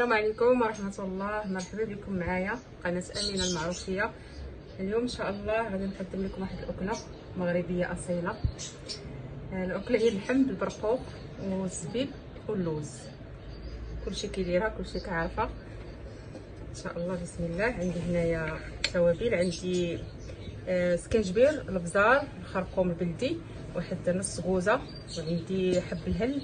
السلام عليكم ورحمه الله. مرحبا بكم معايا قناه امينه المعروفيه. اليوم ان شاء الله غادي نقدم لكم واحد الاكله مغربيه اصيله. الاكله هي اللحم بالبرقوق والزبيب واللوز. كلشي كيديرها، كلشي كعارفه ان شاء الله. بسم الله. عندي هنايا توابل، عندي سكنجبير، الابزار، الخرقوم البلدي، واحد نص غوزه، وعندي حب الهل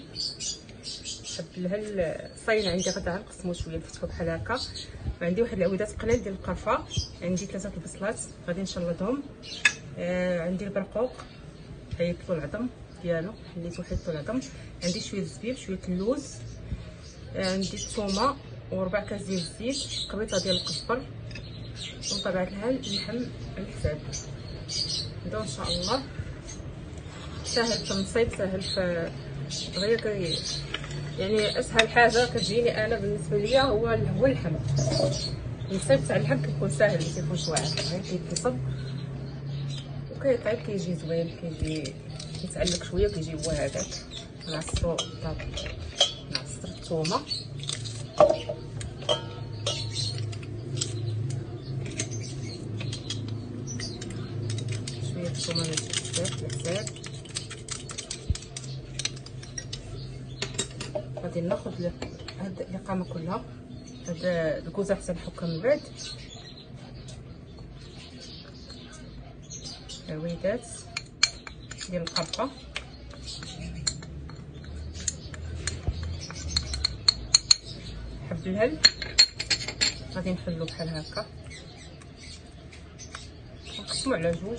صاين عندي غدا نقسمو شويه نفتحو بحال هكا، وعندي واحد العودات قلال ديال القرفه، عندي 3 البصلات غادي نشلطهم، عندي البرقوق حيدتو العظم ديالو، حليتو حيدتو العظم، عندي شويه الزبيب، شويه اللوز، عندي الثومه وربع كاس ديال الزيت، قبيطه ديال القزبر، وطبعا اللحم الحساب. نبداو ان شاء الله. ساهل في التنصيب، ساهل في غير يعني اسهل حاجه كتجيني انا بالنسبه ليا هو اللحم. التنصيب تاع اللحم كيكون ساهل، ما كيكونش واعر، غير كيتصب وكيطيب، كيجي زوين، كيجي كيتعلق شويه، كيجي هو هذاك. نعصرو نعصر الثومه، شويه الثومه ماشي بزاف بزاف. غادي ناخذ هاد القامه كلها، هاد الكوزه حتى نحكها من بعد. عويدات ديال القرفه، حب الهل غادي نحلو بحال هكا، نقسمو على جوج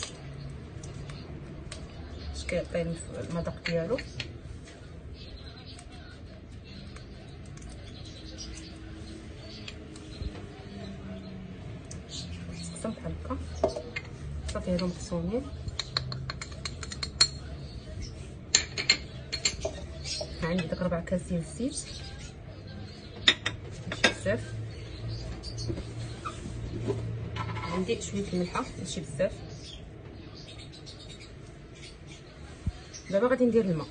باش كيعطي المذاق ديالو. تقسم بحال هكا صافي، هادو مقسومين. عندي داك 4 كاس ديال الزيت، ماشي بزاف. عندي شويه الملحه، ماشي بزاف. دابا غادي ندير الماء.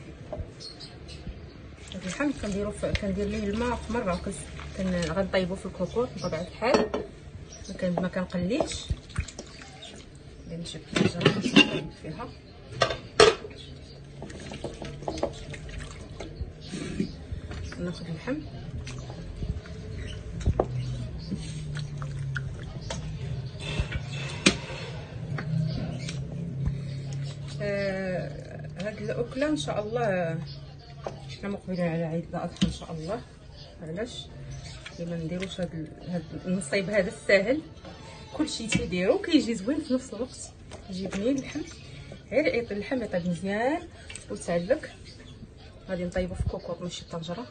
هاد اللحم كندير ليه الماء في مره، غنطيبو في الكوكوط بطبيعه الحال، ما كنقليش. نجيب الطنجره نطيب فيها، ناخذ اللحم هاد الاكله ان شاء الله حنا مقبلين على عيد الاضحى ان شاء الله. علاش ما نديروش هاد النصيب هذا الساهل؟ كلشي تيديرو كيجي زوين في نفس الوقت، كيجي بنين اللحم. غير اللحم يطيب مزيان وتعلق. غادي نطيبو في كوكوط ماشي طنجره.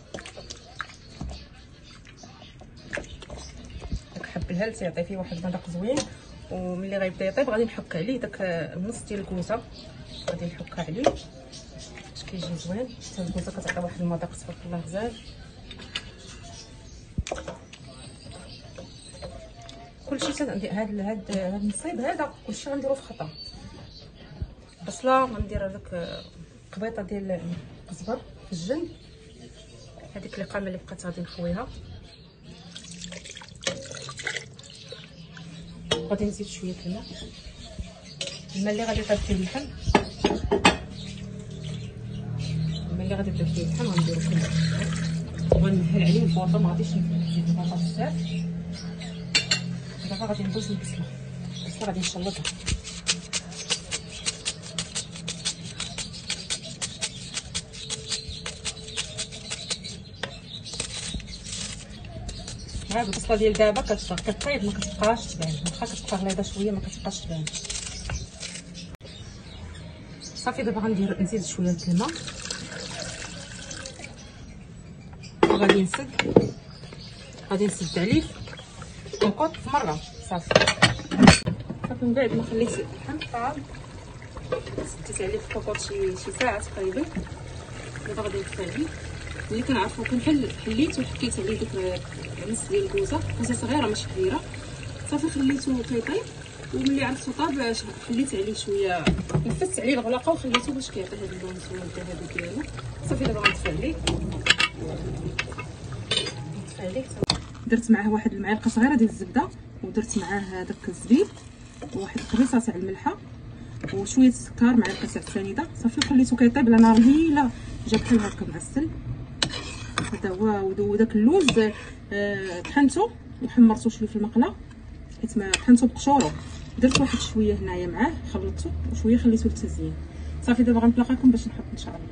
داك حب الهل تيعطي فيه واحد المذاق زوين، وملي غيبدا يطيب غادي نحك عليه داك النص ديال الكوزه، غادي نحكها عليه باش كيجي زوين. حتى الكوزه كتعطي واحد المذاق تبارك الله غزال. كلشي هاد النصيب هذا كلشي غنديرو في خطا. بصله غندير هذاك قبيطه ديال الزبر في الجنب، هذيك القامه اللي بقات غادي نخويها. غادي نزيد شويه الماء اللي غادي يطيب فيه اللحم. اللي غادي يطيب فيه اللحم غنديرو كله، وغنمهل عليه البوطه، ما غاديش نزيد البوطه بزاف. دابا غادي ندوز البصله غادي نشلطها. هاد البصله ديال دابا كطيب، ما كتبقاش تبان، واخا كتبقى غليظه شويه ما كتبقاش تبان. صافي دابا نزيد شويه الماء، وغادي نسد عليه الكوكوط في مره. صافي من بعد ما خليت اللحم طاب، سديت عليه في الكوكوط شي ساعه تقريبا. دابا غادي نطفي عليه. اللي كنعرفو حليت وحكيت عليه ديك نص ديال الكوزه صغيره ماشي كبيره. صافي خليته كيطيب، وملي عرفتو طاب حليت عليه شويه، نفست عليه الغلاقه وخليته باش كيعطي هذا اللون الزوين الذهبي ديالو. صافي دابا غنطفي عليه، درت معاه واحد المعلقه صغيره ديال الزبده، ودرت معاه داك الزبيب، وواحد قريصه تاع الملحه، وشويه السكر، معلقه تاع السنيده. صافي وخليته كيطيب على نار هيله، جا بحال هكا معسل. هذا هو. وداك اللوز طحنته وحمرته شويه في المقله، حيت ما طحنته بقشورو. درت واحد شويه هنايا معاه، خلطته وشويه خليته للتزيين. صافي دابا غنتلاقاكم باش نحط ان شاء الله.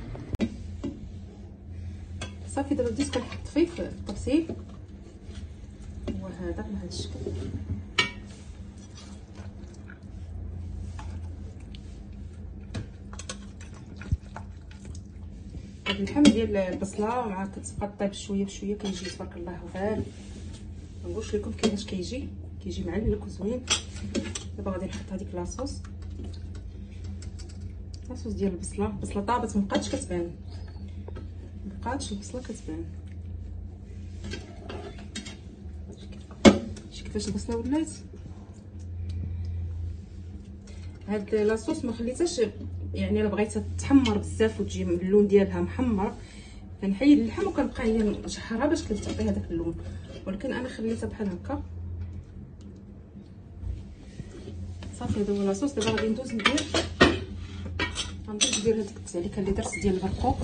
صافي دابا بديت كنحط فيه في الطبسيل، هو هذا بهذا الشكل. هاد اللحم ديال البصله مع كتبقى طيب شويه بشويه، كيجي تبارك الله غال. ما نقولش لكم كيفاش كيجي معلك وزوين. دابا غادي نحط هذيك لاصوص ديال البصله طابت، مابقاتش كتبان، مابقاتش البصله كتبان. شتي كيفاش البصله ولات. هاد لاصوص ما خليتهاش يعني، الا بغيتها تحمر بزاف وتجي اللون ديالها محمر كنحيد اللحم وكنبقى هي مشحرها باش كتعطي هذاك اللون، ولكن انا خليتها بحال هكا. صافي هذا هو لاصوص. دابا غادي ندوز ندير هذيك التعليكه اللي درت ديال البرقوق.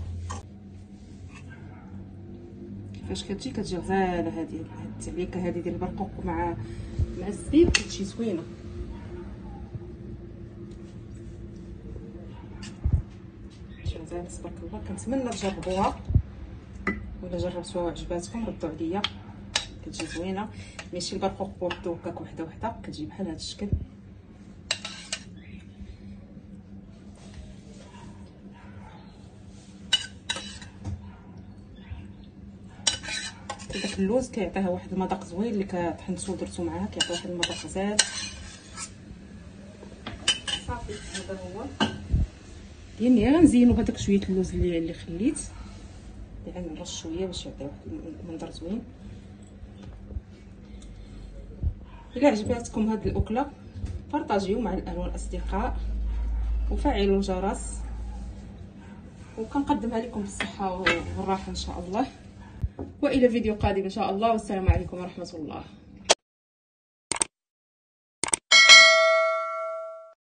كيفاش كتجي غزاله هذه التعليكه هذه ديال البرقوق مع الزبيب، كتجي زوينه. تبارك الله. كنتمنى تجربوها، ولا جربتوها وعجباتكم ردوا عليا. كتجي زوينه، ماشي البرقوق بوحدو هكاك وحده وحده، كتجي بحال هذا الشكل. داك اللوز كيعطيها واحد المذاق زوين، اللي كطحنتو ودرتو معاه كيعطي واحد المذاق غزال. صافي هذا هو. يعني غنزينو بهذاك شويه اللوز اللي خليت، يعني نرش شويه باش يعطي واحد المنظر زوين. الا عجباتكم هاد الاكله بارطاجيو مع الاهل والاصدقاء، وفعلوا الجرس، وكنقدمها لكم بالصحه والراحه ان شاء الله. والى فيديو قادم ان شاء الله، والسلام عليكم ورحمه الله.